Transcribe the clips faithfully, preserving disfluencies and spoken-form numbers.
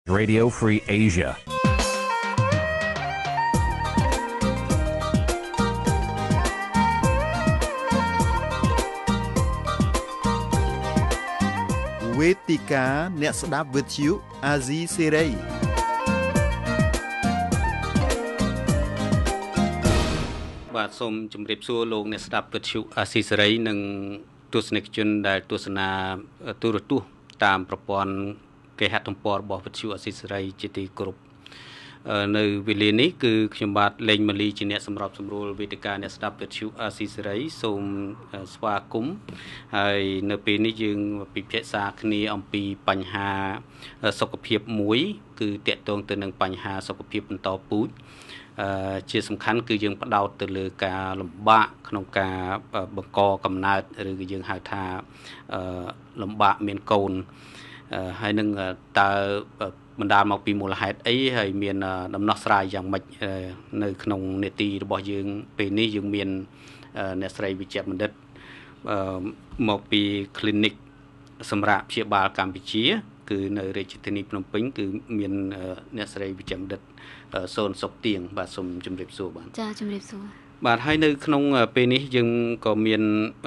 Radio Free Asia. វេទិកាអ្នកស្ដាប់វិទ្យុអាស៊ីសេរីបាទសូមជម្រាបសួរលោកអ្នកស្ដាប់វិទ្យុអាស៊ីសេរីនិងទស្សនិកជនដែលទស្សនាទូរទស្សន៍តាមប្រព័ន្ធគេហទំព័ររបស់វិទ្យុអាស៊ីសេរីជាទីគោរពនៅវេលានេះគឺខ្ញុំបាទលេងម៉ាលីជាអ្នកសម្របសម្រួលវេទិកាអ្នកស្ដាប់វិទ្យុអាស៊ីសេរីសូមស្វាគមន៍ហើយនៅពេលនេះយើងពិភាក្សាគ្នាអំពីបញ្ហាសុខភាពមួយគឺតាក់ទងទៅនឹងបញ្ហាសុខភាពបន្តពូជជាសំខាន់គឺយើងផ្ដោតទៅលើការលំបាកក្នុងការបង្កកំណើតឬក៏យើងហៅថាលំបាកមានកូនហើយនឹងតើបណ្ដាលមកពីមូលហេតុអីហើយមានដំណោះស្រាយយ៉ាងម៉េចនៅក្នុងនេតិរបស់យើងពេលនេះយើងមានអ្នកស្រីវិជ្ជបណ្ឌិតមកពី clinic សម្រាប់ព្យាបាលកម្ពុជា គឺនៅរាជធានីភ្នំពេញគឺមានអ្នកស្រីវិជ្ជបណ្ឌិតសូនសុកទៀងបាទសូមជម្រាបសួរបាទចាជម្រាបសួរបាទហើយនៅក្នុងពេលនេះយើងក៏មាន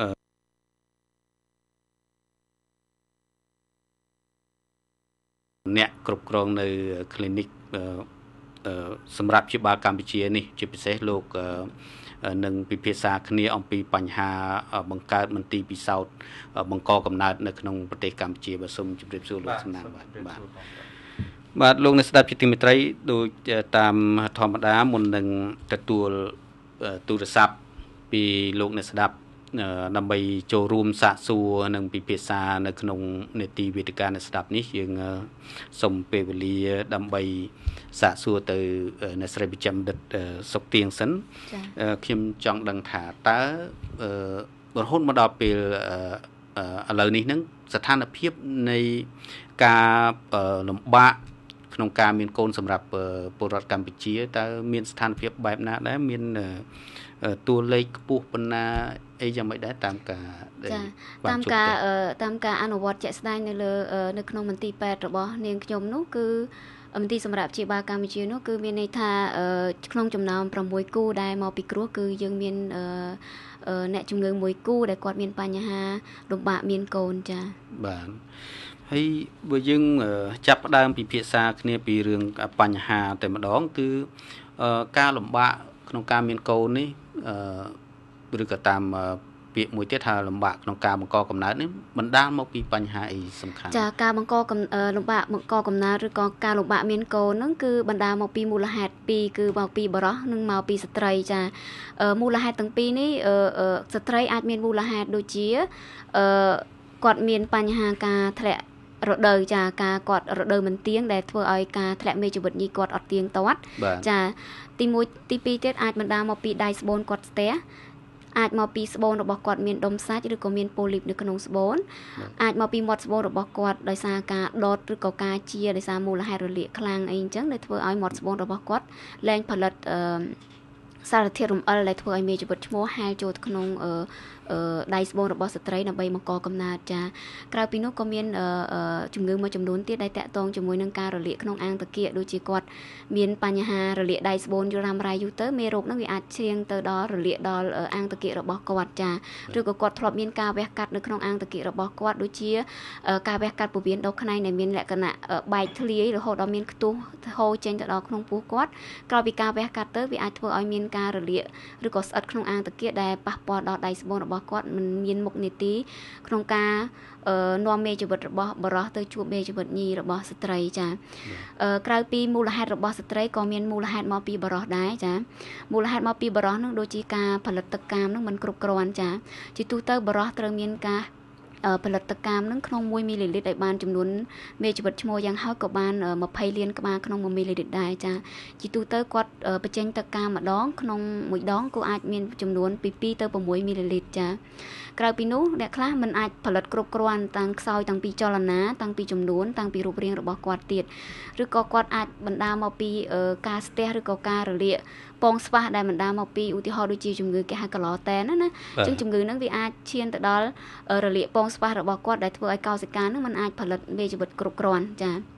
អ្នកគ្រប់គ្រងនៅ clinic សម្រាប់ព្យាបាលកម្ពុជានេះជាពិសេសលោកនឹងពិភាក្សាគ្នាអំពីបញ្ហាបង្កើតមន្ទីរពិសោធន៍បង្កកំណើតនៅក្នុងប្រទេសកម្ពុជាបាទសូមជម្រាបសួរលោកសំណាងបាទបាទបាទលោកអ្នកស្ដាប់ជាទីមេត្រីដូចតាមធម្មតាមុននឹងទទួលទូរស័ព្ទពីលោកអ្នកស្ដាប់ដើម្បីចូលរួមសាកសួរនិងពិភាក្សានៅក្នុងនេតិវេទិកាអ្នកស្ដាប់នេះយើងសូមពេលវេលាដើម្បីសាកសួរទៅអ្នកស្រីវិជ្ជបណ្ឌិតសុកទៀងសិនខ្ញុំចង់ដឹងថាតើរហូតមកដល់ពេលឥឡូវនេះហ្នឹងស្ថានភាពនៃការលំបាកក្នុងការមានកូនសម្រាប់ពលរដ្ឋកម្ពុជាតើមានស្ថានភាពបែបណាដែរមានតួលេខខ្ពស់ប៉ុណ្ណាអីយ៉ាងម៉េចដែរតាមការចាតាមការតាមការអនុវត្តជាក់ស្ដែងនៅលើនៅក្នុងមន្ទីរពេទ្យរបស់នាងខ្ញុំនោះគឺមន្ទីរសម្រាប់ព្យាបាលកម្ពុជានោះគឺមានន័យថាក្នុងចំណោមប្រាំមួយគូដែលមកពីគ្រោះគឺយើងមានអ្នកជំងឺមួយគូដែលគាត់មានបញ្ហាលំបាកមានកូនចាបាទហើយបើយើងចាប់ផ្ដើមពិភាក្សាគ្នាពីរឿងបញ្ហាតែម្ដងគឺការលំបាកក្នុងការមានកូននេះឬក៏តាមពាក្យមួយទៀតថាលំបាកក្នុងការបង្កកំណើតនេះបណ្ដាលមកពីបញ្ហាអីសំខាន់ចាការបង្កលំបាកបង្កកំណើតឬក៏ការលំបាកមានកូនហ្នឹងគឺបណ្ដាលមកពីមូលហេតុពីរគឺមកពីបុរសនិងមកពីស្ត្រីចាមូលហេតុទាំងពីរនេះស្ត្រីអាចមានមូលហេតុដូចជាគាត់មានបញ្ហាការធ្លាក់រដូវចាការគាត់រដូវមិនទៀងដែលធ្វើឲ្យការធ្លាក់មេជីវិតញីគាត់អត់ទៀងទាត់ចាទីមួយទីពីរទៀតអាចបណ្ដាលមកពីដៃស្បូនគាត់ស្ទះអាចមកពីស្បូនរបស់គាត់មានដុំសាច់ឬក៏មានប៉ូលីបនៅក្នុងស្បូនអាចមកពីមាត់ស្បូនរបស់គាត់ដោយសារការដុតឬក៏ការជាដោយសារមូលហេតុរលាកខ្លាំងអីអញ្ចឹងដែលធ្វើឲ្យមាត់ស្បូនរបស់គាត់លែងផលិតអឺសារធាតុរំអិលដែលធ្វើឲ្យមេជីវិតឈ្មោះហែលចូលក្នុងអឺដៃស្បូនរបស់ស្ត្រីដើម្បីបង្កកំណើតចាក្រៅពីនោះក៏មានជំងឺមួយចំនួនទៀតដែលតាក់ទងជាមួយនឹងការរលាកក្នុងអាងតកៀកដូចជាគាត់មានបញ្ហារលាកដៃស្បូនយូររ៉ាំរ៉ៃយូរទៅមេរោគហ្នឹងវាអាចឈានទៅដល់រលាកដល់អាងតកៀករបស់គាត់ចាឬក៏គាត់ធ្លាប់មានការវះកាត់នៅក្នុងអាងតកៀករបស់គាត់ដូចជាការវះកាត់ពោះវៀនដុសខ្នែងដែលមានលក្ខណៈបែកធ្លាយរហូតដល់មានខ្ទុះហូរចេញទៅដល់ក្នុងពោះគាត់ក្រោយពីការវះកាត់ទៅវាអាចធ្វើឲ្យមានការរលាកឬក៏ស្អិតក្នុងអាងតកៀកដែលប៉ះពាល់ដល់ដៃស្បូនរបស់គាត់មិនមានមុខនីតិក្នុងការនាំមេជីវិតរបស់បរិសុទ្ធទៅជួបមេជីវិតញីរបស់ស្ត្រីចាក្រៅពីមូលហេតុរបស់ស្ត្រីក៏មានមូលហេតុមកពីបរិសុទ្ធដែរចាមូលហេតុមកពីបរិសុទ្ធនឹងដូចជាការផលិតទឹកកាមនឹងមិនគ្រប់គ្រាន់ចាជាទូទៅបរិសុទ្ធត្រូវមានការផលិតទឹកកាមនឹងក្នុងមួយមីលីលីត្រឲ្យបានចំនួនមេជីវិតឈ្មោះយ៉ាងហោចក៏បានម្ភៃលានក្បាលក្នុងមួយមីលីលីត្រដែរចាជាទូទៅគាត់បញ្ចេញទឹកកាមម្ដងក្នុងមួយដងក៏អាចមានចំនួនពីពីរទៅប្រាំមួយមីលីលីត្រចាក្រៅពីនោះអ្នកខ្លះមិនអាចផលិតគ្រប់គ្រាន់តាំងខ្សោយតាំងពីចលនាតាំងពីចំនួនតាំងពីរូបរាងរបស់គាត់ទៀតឬក៏គាត់អាចបណ្ដាលមកពីការស្ទះឬក៏ការរលាកពងស្វះដែលបណ្ដាលមកពីឧទាហរណ៍ដូចជាជំងឺគេហៅកឡូតែនណាណាអញ្ចឹងជំងឺហ្នឹងវាអាចឈានទៅដល់រលាកពងស្វះរបស់គាត់ដែលធ្វើឲ្យកោសិកាហ្នឹងมันអាចផលិតមេជីវិតគ្រប់គ្រាន់ចាបាទ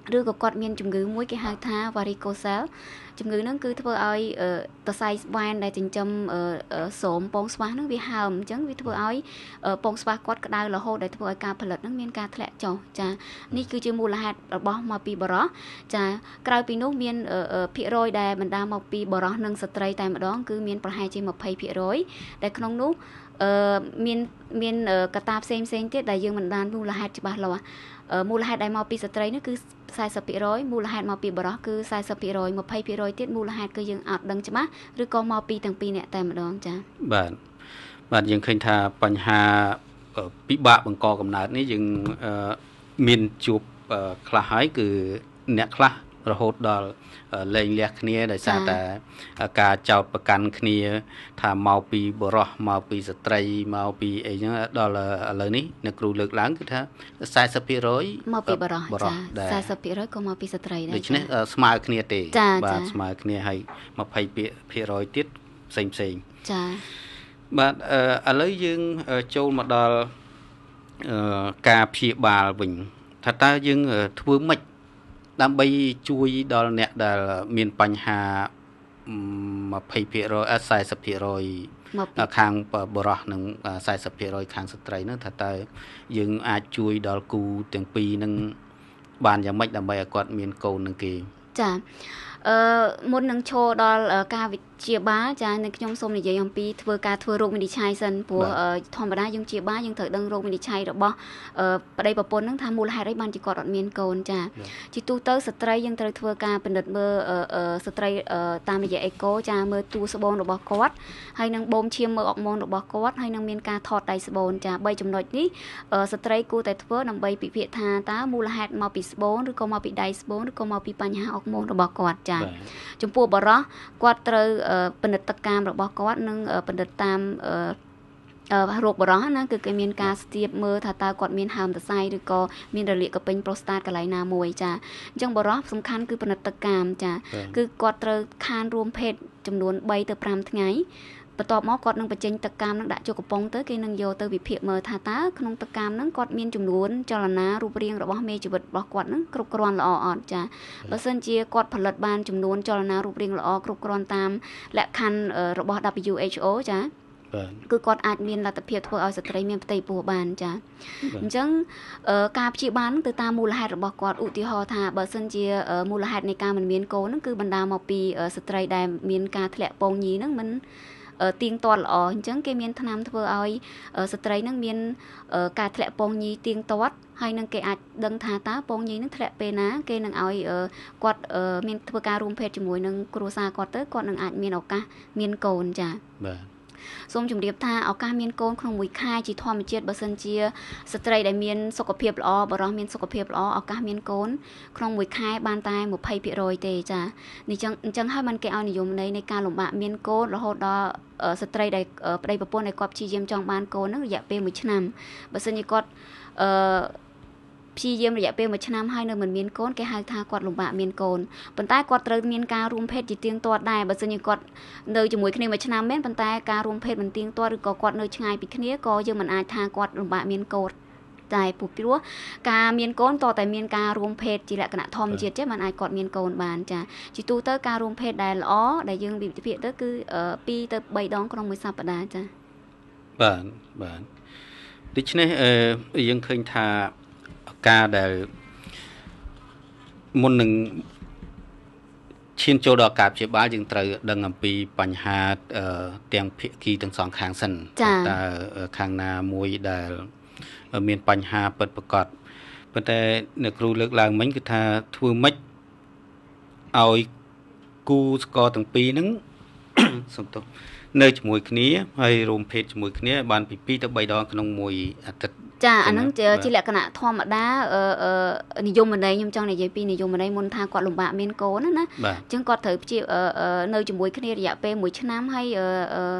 ឬក៏គាត់មានជំងឺមួយគេហៅថា varicocele ជំងឺហ្នឹងគឺធ្វើឲ្យតសៃស្បែកដែលចិញ្ចឹមសោមពងស្វាសហ្នឹងវាហើមអញ្ចឹងវាធ្វើឲ្យពងស្វាសគាត់ក្តៅរហូតដែលធ្វើឲ្យការផលិតហ្នឹងមានការធ្លាក់ចុះចានេះគឺជាមូលហេតុរបស់មកពីបរោះចាក្រៅពីនោះមានភាគរយដែលបណ្ដាលមកពីបរោះនិងស្ត្រីតែម្ដងគឺមានប្រហែលជាยี่สิบភាគរយដែលក្នុងនោះអឺមានមានកត្តាផ្សេងផ្សេងទៀតដែលយើងមិនបានមូលហេតុច្បាស់លាស់មូលហេតុដែលមកពីស្ត្រីនោះគឺสี่สิบភាគរយមូលហេតុមកពីបរោះគឺสี่สิบភាគរយยี่สิบភាគរយទៀតមូលហេតុគឺយើងអត់ដឹងច្បាស់ឬក៏មកពីទាំងពីរអ្នកតែម្ដងចា៎បាទបាទយើងឃើញថាបញ្ហាពិបាកបង្កកំណើតនេះយើងមានជួបខ្លះហើយគឺអ្នកខ្លះរហូតដល់លែងលះគ្នាដោយសារតែការចោទប្រកាន់គ្នាថាមកពីបរោះមកពីស្ត្រីមកពីអីចឹងដល់ឥឡូវនេះអ្នកគ្រូលើកឡើងគឺថាสี่สิบភាគរយមកពីបរោះចាสี่สิบភាគរយក៏មកពីស្ត្រីដែរដូច្នេះស្មើគ្នាទេបាទស្មើគ្នាហើយยี่สิบភាគរយទៀតផ្សេងផ្សេងចាបាទឥឡូវយើងចូលមកដល់ការព្យាបាលវិញថាតើយើងធ្វើម៉េចដើម្បីជួយដល់អ្នកដែលមានបញ្ហាยี่สิบភាគរយสี่สิบភាគរយខាងបរោះនិងสี่สิบភាគរយខាងស្ត្រីហ្នឹងថាតើយើងអាចជួយដល់គូទាំងពីរហ្នឹងបានយ៉ាងម៉េចដើម្បីឲ្យគាត់មានកូននឹងគេចាអឺមុននឹងឈរដល់ការវិជាបាលចានៅខ្ញុំសូមនិយាយអំពីធ្វើការធ្វើរោគវិនិច្ឆ័យសិនព្រោះធម្មតាយើងជាបាលយើងត្រូវដឹងរោគវិនិច្ឆ័យរបស់ប្តីប្រពន្ធហ្នឹងថាមូលហេតុអីបានជាគាត់អត់មានកូនចាជាទូទៅស្ត្រីយើងត្រូវធ្វើការពិនិត្យមើលស្ត្រីតាមរយៈអេកូចាមើលតួស្បូនរបស់គាត់ហើយនឹងបូមឈាមមើលអុកម៉ូនរបស់គាត់ហើយនឹងមានការថតដៃស្បូនចាបីចំណុចនេះស្ត្រីគួរតែធ្វើដើម្បីពិភាក្សាថាតើមូលហេតុមកពីស្បូនឬក៏មកពីដៃស្បូនឬក៏មកពីបញ្ហាអុកម៉ូនរបស់គាត់ចាចំពោះបរោះគាត់ត្រូវពិនិត្យទឹកកាមរបស់គាត់និងពិនិត្យតាមរោគបរោះណាគឺគេមានការស្ទាបមើលថាតើគាត់មានហើមសរសៃឬក៏មានរលាកកពេញប្រូស្តាតកន្លែងណាមួយចាអញ្ចឹងបរោះសំខាន់គឺពិនិត្យទឹកកាមចាគឺគាត់ត្រូវខានរួមភេទចំនួនបីទៅប្រាំថ្ងៃបន្ទាប់មកគាត់នឹងបញ្ចេញទឹកកាមនឹងដាក់ចូលកំប៉ុងទៅគេនឹងយកទៅវិភាគមើលថាតើក្នុងទឹកកាមហ្នឹងគាត់មានចំនួនចលនារូបរាងរបស់មេជីវិតរបស់គាត់ហ្នឹងគ្រប់គ្រាន់ល្អអត់ចាបើសិនជាគាត់ផលិតបានចំនួនចលនារូបរាងល្អគ្រប់គ្រាន់តាមលក្ខខណ្ឌរបស់ W H O ចាគឺគាត់អាចមានលទ្ធភាពធ្វើឲ្យស្ត្រីមានផ្ទៃពោះបានចាអញ្ចឹងការព្យាបាលទៅតាមមូលហេតុរបស់គាត់ឧទាហរណ៍ថាបើសិនជាមូលហេតុនៃការមិនមានកូនហ្នឹងគឺបណ្ដាលមកពីស្ត្រីដែលមានការធ្លាក់ពងញីហ្នឹងមិនទៀងទាត់ល្អអញ្ចឹងគេមានថ្នាំធ្វើឲ្យស្ត្រីនឹងមានការធ្លាក់ពងញីទៀងទាត់ហើយនឹងគេអាចដឹងថាតើពងញីនឹងធ្លាក់ពេលណាគេនឹងឲ្យគាត់មានធ្វើការរួមភេទជាមួយនឹងគ្រួសារគាត់ទៅគាត់នឹងអាចមានឱកាសមានកូនចាបាទសូមជម្រាបថាឱកាសមានកូនក្នុងមួយខែជាធម្មជាតិបើសិនជាស្ត្រីដែលមានសុខភាពល្អបរិសុទ្ធមានសុខភាពល្អឱកាសមានកូនក្នុងមួយខែបានតែยี่สิบភាគរយទេចានេះចឹងអញ្ចឹងហើយมันគេឲ្យនិយមន័យនៃការលំបាកមានកូនរហូតដល់ស្ត្រីដែលប្តីប្រពន្ធដែលគាត់ព្យាយាមចង់បានកូនហ្នឹងរយៈពេលមួយឆ្នាំបើសិនជាគាត់អឺព្យាយាមរយៈពេលមួយឆ្នាំហើយនៅមិនមានកូនគេហៅថាគាត់លំបាកមានកូនប៉ុន្តែគាត់ត្រូវមានការរួមភេទជាទៀងទាត់ដែរបើសិនជាគាត់នៅជាមួយគ្នាមួយឆ្នាំមែនប៉ុន្តែការរួមភេទមិនទៀងទាត់ឬក៏គាត់នៅឆ្ងាយពីគ្នាក៏យើងមិនអាចថាគាត់លំបាកមានកូនតែពីព្រោះការមានកូនតតែមានការរួមភេទជាលក្ខណៈធម្មជាតិចេះមិនអាចគាត់មានកូនបានចាជាទូទៅការរួមភេទដែលល្អដែលយើងវិភាគទៅគឺពីរទៅបីដងក្នុងមួយសប្តាហ៍ចាបាទបាទដូច្នេះយើងឃើញថាការដែលមុននឹងឈានចូលដល់ការព្យាបាលយើងត្រូវដឹងអំពីបញ្ហាទាំងភាគីទាំងសងខាងសិនតើខាងណាមួយដែលមានបញ្ហាពិតប្រាកដប៉ុន្តែអ្នកគ្រូលើកឡើងមិញគឺថាធ្វើម៉េចឲ្យគូស្គរទាំងពីរហ្នឹងសំទោសនៅជាមួយគ្នាហើយរួមភេទជាមួយគ្នាបានពីពីរទៅបីដងក្នុងមួយអាទិត្យចាអាហ្នឹងជាលក្ខណៈធម្មតានិយមន័យខ្ញុំចង់និយាយពីនិយមន័យមុនថាគាត់លំបាកមានកូនណាណាអញ្ចឹងគាត់ត្រូវព្យានៅជាមួយគ្នារយៈពេលមួយឆ្នាំហើយ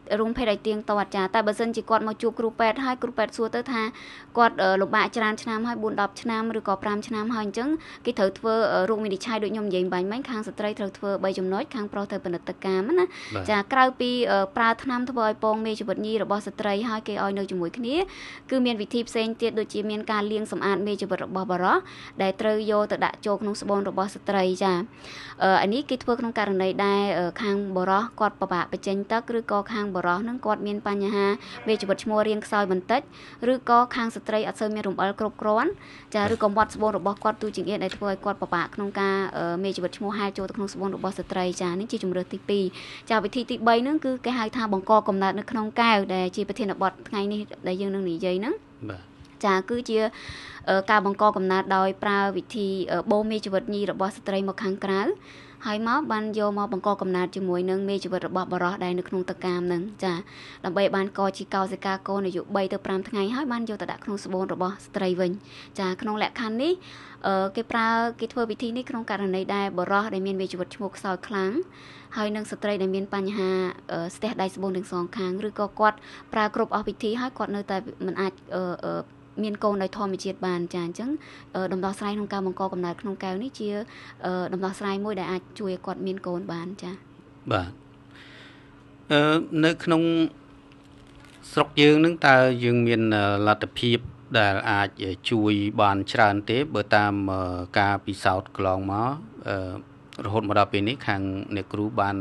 រោងភេទឲ្យទៀងទាត់ចាតែបើសិនជាគាត់មកជួបគ្រូពេទ្យហើយគ្រូពេទ្យសួរទៅថាគាត់លំបាកច្រើនឆ្នាំហើយbốnដល់ឆ្នាំឬក៏fiveឆ្នាំហើយអញ្ចឹងគេត្រូវធ្វើរោគវិនិច្ឆ័យដូចខ្ញុំនិយាយបាញ់មិញខាងស្ត្រីត្រូវធ្វើ3ចំណុចខាងប្រុសត្រូវពិនិត្យកម្មណាចាក្រៅពីប្រើថ្នាំធ្វើឲ្យពងមេជីវិតញីរបស់ស្ត្រីហើយគេឲ្យនៅជាមួយគ្នាគឺមានវិធីផ្សេងទៀតដូចជាមានការលាងសម្អាតមេជីវិតរបស់បុរសដែលត្រូវយកទៅដាក់ចូលក្នុងស្បូនរបស់ស្ត្រីចាអានេះគេធ្វើក្នុងករណីដែលខាងបុរសគាត់ពិបាកបញ្ចេញទឹកឬក៏ខាងបុរសនឹងគាត់មានបញ្ហាមេជីវិតឈ្មោះរាងខ្សោយបន្តិចឬក៏ខាងស្ត្រីអត់សូវមានរំអិលគ្រប់គ្រាន់ចាឬក៏មាត់ស្បូនរបស់គាត់ទូចង្អៀតដែលធ្វើឲ្យគាត់ពិបាកក្នុងការមេជីវិតឈ្មោះហែលចូលទៅក្នុងស្បូនរបស់ស្ត្រីចានេះជាជំរើសទី2ចាវិធីទី3ហ្នឹងគឺគេហៅថាបង្កកំណើតនៅក្នុងកែវដែលជាប្រធានបទថ្ងៃនេះដែលយើងនឹងនិយាយហ្នឹងបាទចាគឺជាការបង្កកំណើតដោយប្រើវិធីបូមមេជីវិតញីរបស់ស្ត្រីមកខាងក្រៅហើយមកបានយកមកបង្កកំណើតជាមួយនឹងមេជីវិតរបស់បុរសដែលនៅក្នុងទឹកកាមនឹងចាដើម្បីបានកជាកោសិកាកូនអាយុ3ទៅ5ថ្ងៃហើយបានយកទៅដាក់ក្នុងស្បូនរបស់ស្ត្រីវិញចាក្នុងលក្ខខណ្ឌនេះគេប្រើគេធ្វើវិធីនេះក្នុងករណីដែលបុរសដែលមានមេជីវិតឈ្មោះខ្សោយខ្លាំងហើយនឹងស្ត្រីដែលមានបញ្ហាស្ទះដៃស្បូនទាំងសងខាងឬក៏គាត់ប្រើគ្រប់អស់វិធីហើយគាត់នៅតែមិនអាចមានកូនដោយធម្មជាតិបានចាអញ្ចឹងដំណោះស្រាយក្នុងការបង្កកំណើតក្នុងកែវនេះជាដំណោះស្រាយមួយដែលអាចជួយឲ្យគាត់មានកូនបានចាបាទអឺនៅក្នុងស្រុកយើងនឹងតើយើងមានលទ្ធភាពដែលអាចជួយបានច្រើនទេបើតាមការពិសោធន៍កន្លងមករហូតមកដល់ពេលនេះខាងអ្នកគ្រូបាន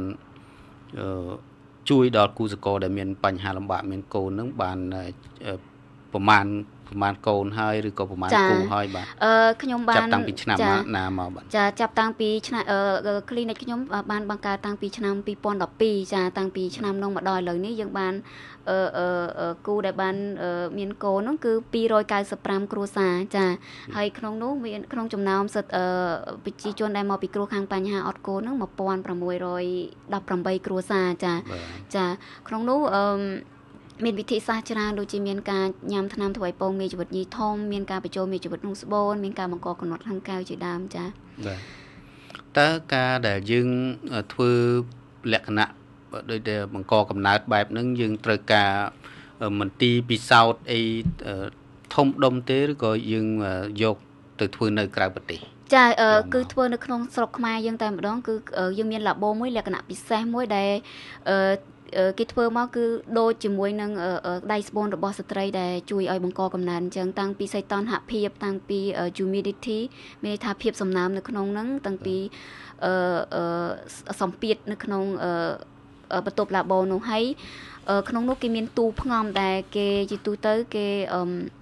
ជួយដល់គូសកលដែលមានបញ្ហាលំបាកមានកូននឹងបានប្រមាណប្រមាណកូនហើយឬក៏ប្រមាណគូហើយបាទអឺខ្ញុំបានចាប់តាំងពីឆ្នាំណាមកបាទចាចាប់តាំងពីឆ្នាំអឺ clinic ខ្ញុំបានបង្កើតតាំងពីឆ្នាំtwo thousand twelveចាតាំងពីឆ្នាំនោះមកដល់ឥឡូវនេះយើងបានអឺអឺគូដែលបានមានកូននោះគឺtwo hundred ninety-fiveគ្រួសារចាហើយក្នុងនោះមានក្នុងចំណោមសិទ្ធអឺប្រជាជនដែលមកពីគ្រោះខាងបញ្ហាអត់កូននោះone thousand six hundred eighteenគ្រួសារចាចាក្នុងនោះអឺមានវិធីសាស្ត្រច្រើនដូចជាមានការញ៉ាំថ្នាំធ្វើឲ្យពងមេជីវិតញីធំមានការបញ្ចូលមេជីវិតក្នុងស្បូនមានការបង្កកំណត់ខាងកែវជាដើមចាបាទតើការដែលយើងធ្វើលក្ខណៈដូចតែបង្កកំណើតបែបហ្នឹងយើងត្រូវការមន្ទីរពិសោធន៍អីធំដុំទេឬក៏យើងយកទៅធ្វើនៅក្រៅប្រទេសចាគឺធ្វើនៅក្នុងស្រុកខ្មែរយើងតែម្ដងគឺយើងមានឡាបូមួយលក្ខណៈពិសេសមួយដែលអឺគេធ្វើមកគឺដូចជាមួយនឹងដៃស្បូនរបស់ស្ត្រីដែលជួយឲ្យបង្កកំណើតអញ្ចឹងតាំងពីសីតុណ្ហភាពតាំងពី humidity មានន័យថាភាពសំណើមនៅក្នុងហ្នឹងតាំងពីអឺសម្ពាធនៅក្នុងបន្ទប់ឡាបូនោះហើយក្នុងនោះគេមានទូផ្ងំដែលគេជាទូទៅគេអឺ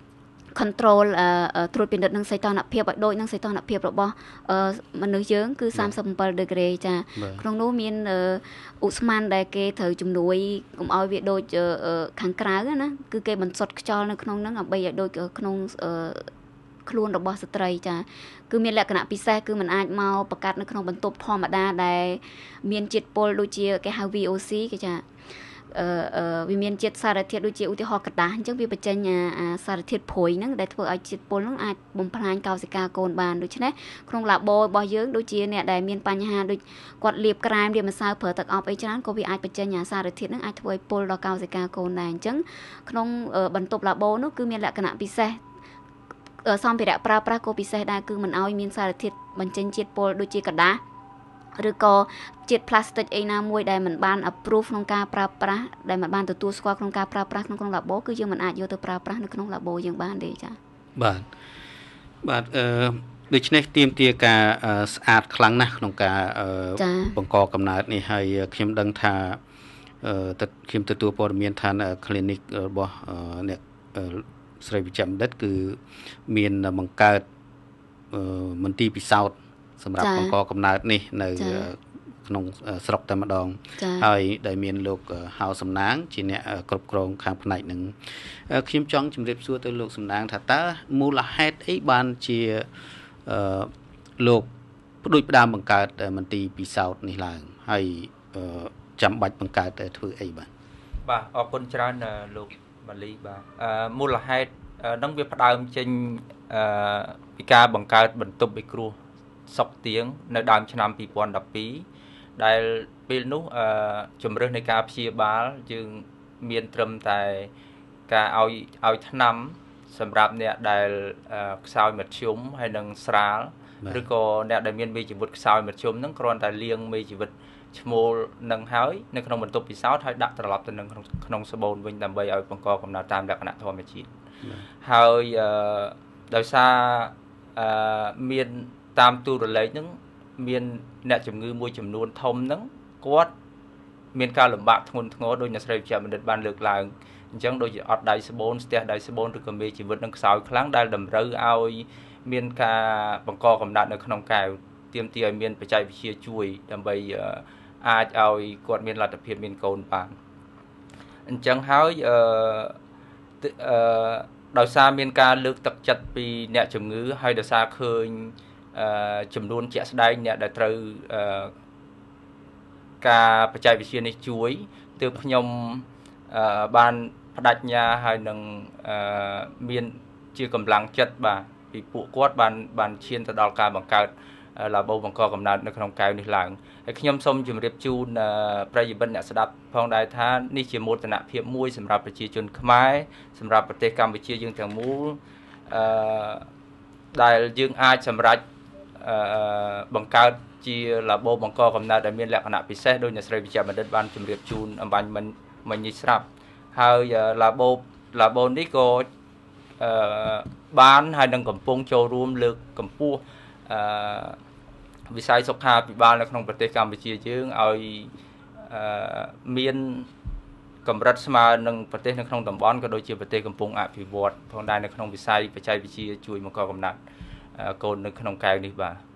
control ត្រួតពិនិត្យនឹងសីតុណ្ហភាពឲ្យដូចនឹងសីតុណ្ហភាពរបស់មនុស្សយើងគឺthirty-sevenដឺក្រេចាក្នុងនោះមានឧស្ម័នដែលគេត្រូវជំនួយកុំឲ្យវាដូចខាងក្រៅណាគឺគេបន្សុទ្ធខ្យល់នៅក្នុងហ្នឹងដើម្បីឲ្យដូចក្នុងខ្លួនរបស់ស្ត្រីចាគឺមានលក្ខណៈពិសេសគឺมันអាចមកបង្កាត់នៅក្នុងបន្ទប់ធម្មតាដែលមានជាតិពុលដូចជាគេហៅ V O C គេចាអឺវាមានជាតិសារធាតុដូចជាឧទាហរណ៍กระดาษអញ្ចឹងវាបញ្ចេញអាសារធាតុព្រុយហ្នឹងដែលធ្វើឲ្យជាតិពុលហ្នឹងអាចបំផ្លាញកោសិកាកូនបានដូច្នេះក្នុងឡាបូរបស់យើងដូចជាអ្នកដែលមានបញ្ហាដូចគាត់លាបក្រែមលាបម្សៅប្រើទឹកអប់អីច្រើនក៏វាអាចបញ្ចេញអាសារធាតុហ្នឹងអាចធ្វើឲ្យពុលដល់កោសិកាកូនដែរអញ្ចឹងក្នុងបន្ទប់ឡាបូនោះគឺមានលក្ខណៈពិសេសសម្ភារៈប្រើប្រាស់ក៏ពិសេសដែរគឺមិនឲ្យមានសារធាតុបញ្ចេញជាតិពុលដូចជាกระดาษឬក៏ជាតិ plastic អីណាមួយដែលមិនបាន approve ក្នុងការប្រើប្រាស់ដែលមិនបានទទួលស្គាល់ក្នុងការប្រើប្រាស់ក្នុងក្នុងឡាបូគឺយើងមិនអាចយកទៅប្រើប្រាស់នៅក្នុងឡាបូយើងបានទេចា៎បាទបាទអឺដូច្នេះទាមទារការស្អាតខ្លាំងណាស់ក្នុងការបង្កកំណើតនេះហើយខ្ញុំដឹងថាអឺខ្ញុំទទួលព័ត៌មានថា clinic របស់អ្នកស្រីវិជ្ជបណ្ឌិតគឺមានបង្កើតមន្ទីរពិសោធន៍សម្រាប់បង្កកំណើតនេះនៅក្នុងស្រុកតែម្ដងហើយដែលមានលោកហៅសំណាងជាអ្នកគ្រប់គ្រងខាងផ្នែកនឹងខ្ញុំចង់ជម្រាបសួរទៅលោកសំណាងថាតើមូលហេតុអីបានជាអឺលោកផ្ដួចផ្ដើមបង្កើតមន្ទីរពិសោធន៍នេះឡើងហើយចាំបាច់បង្កើតធ្វើអីបាទបាទអរគុណច្រើនលោកម៉ាលីបាទអឺមូលហេតុនឹងវាផ្ដើមចេញអឺពីការបង្កើតបន្ទប់ពិគ្រោះសុកទៀងនៅដើមឆ្នាំtwo thousand twelveដែលពេលនោះអឺជំរើសនៃការព្យាបាលយើងមានត្រឹមតែការឲ្យឲ្យថ្នាំសម្រាប់អ្នកដែលខ្សោយមធ្យមហើយនឹងស្រាលឬក៏អ្នកដែលមានមេជីវិតខ្សោយមធ្យមហ្នឹងគ្រាន់តែលាងមេជីវិតឈ្មោលនឹងហើយនៅក្នុងបន្ទប់ពិសោធន៍ហើយដាក់ត្រឡប់ទៅនឹងក្នុងស្បូនវិញដើម្បីឲ្យបង្កកំណើតតាមលក្ខណៈធម្មជាតិហើយដោយសារអឺមានតាមទូរលេខហ្នឹងមានអ្នកជំងឺមួយចំនួនធំហ្នឹងគាត់មានការលំបាកធ្ងន់ធ្ងរដោយអ្នកស្រីវិជ្ជបណ្ឌិតបានលើកឡើងអញ្ចឹងដូចជាអត់ដៃស្បូនស្ទះដៃស្បូនឬក៏មេជីវិតនឹងខ្សោយខ្លាំងដែលតម្រូវឲ្យមានការបង្កកំណត់នៅក្នុងកែវទាមទារឲ្យមានបច្ចេកវិទ្យាជួយដើម្បីអាចឲ្យគាត់មានលទ្ធភាពមានកូនបានអញ្ចឹងហើយអឺអឺដោយសារមានការលើកទឹកចិត្តពីអ្នកជំងឺហើយដោយសារឃើញអឺចំនួនជាក់ស្ដែងអ្នកដែលត្រូវអឺការបច្ចេកវិទ្យានេះជួយទើបខ្ញុំអឺបានបដិញ្ញាហើយនឹងអឺមានជាកម្លាំងចិត្តបាទពីពួកគាត់បានបានឈានទៅដល់ការបង្កើតឡាបូបង្កកំណើតនៅក្នុងកែវនេះឡើងហើយខ្ញុំសូមជម្រាបជូនប្រិយមិត្តអ្នកស្ដាប់ផងដែរថានេះជាមោទនភាពមួយសម្រាប់ប្រជាជនខ្មែរសម្រាប់ប្រទេសកម្ពុជាយើងទាំងមូលអឺដែលយើងអាចសម្រេចអឺបង្កើតជាឡាបូបង្កកំណើតដែលមានលក្ខណៈពិសេសដោយអ្នកស្រីវិជ្ជបណ្ឌិតបានជម្រាបជូនអំបញ្ញមិញមិញនេះស្រាប់ហើយឡាបូឡាបូនេះក៏អឺបានហើយនឹងកំពុងចូលរួមលើកកម្ពស់អឺវិស័យសុខាភិបាលនៅក្នុងប្រទេសកម្ពុជាយើងឲ្យអឺមានកម្រិតស្មើនឹងប្រទេសនៅក្នុងតំបន់ក៏ដូចជាប្រទេសកំពុងអភិវឌ្ឍផងដែរនៅក្នុងវិស័យបច្ចេកវិទ្យាជួយបង្កកំណត់កូននៅក្នុងកែវនេះបាទ